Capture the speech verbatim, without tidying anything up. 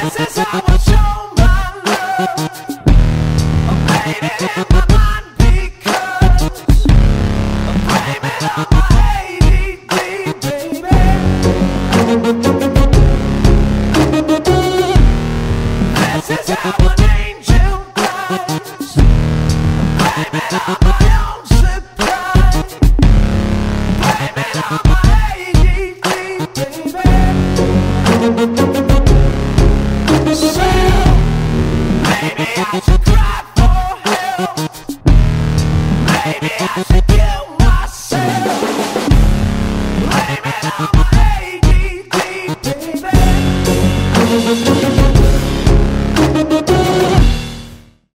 This is how I show my love. I'm playing it in my mind because I'm blaming on my A D D, baby. This is how an angel does. I'm blaming on my own surprise. Blaming on my A D D, baby. Maybe I should cry for help. Maybe I should